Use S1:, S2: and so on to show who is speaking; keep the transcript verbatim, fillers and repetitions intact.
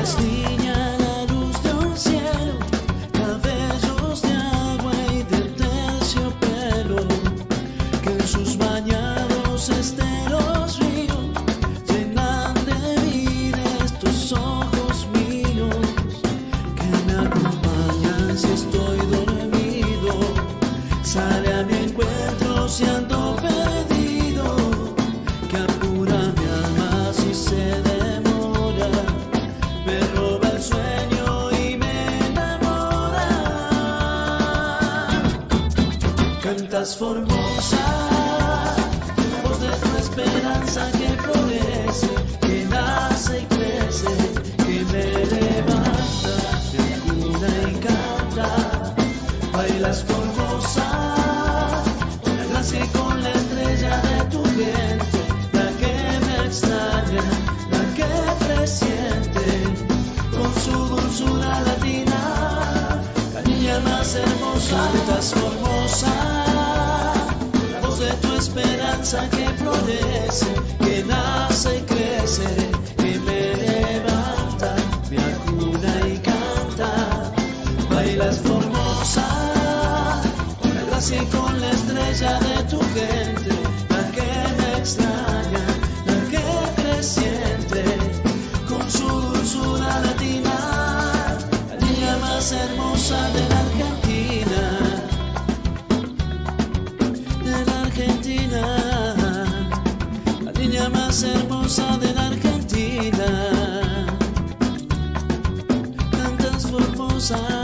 S1: Es niña la luz de un cielo, cabellos de agua y de terciopelo, que en sus bañados esteros ríos llenan de vida estos ojos míos, que me acompañan si estoy dormido. Sale a mi encuentro si ando perdido, que apura mi alma si se demora, me roba el sueño y me enamora. Cantas formosa, voz de tu esperanza que florece, que nace y crece, que me levanta, me cura y canta. Bailas formosa, la gracia con la estrella de tu vientre, la que me extraña, la que presiente, con su dulzura latina, la niña más hermosa. Cantas formosa, la voz de tu esperanza que florece, que nace y crece, que me levanta, me acuna y canta. Bailas formosa, y con la estrella de tu gente, la que me extraña, la que presiente, con su dulzura latina, la niña más hermosa de la Argentina, de la Argentina, la niña más hermosa de la Argentina. Cantas formosa.